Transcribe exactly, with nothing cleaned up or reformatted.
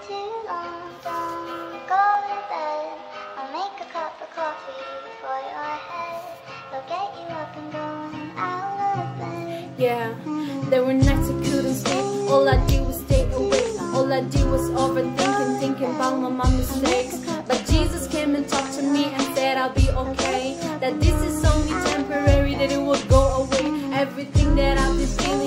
too long. Don't go to bed. I'll make a cup of coffee for your head. They'll get you up and going out of bed. Yeah, there were nights I couldn't sleep. All I did was stay awake. All I did was overthinking, thinking about my mom's mistakes. But Jesus came and talked to me and said I'll be okay, that this is only temporary, that it will go away. Everything that I've been feeling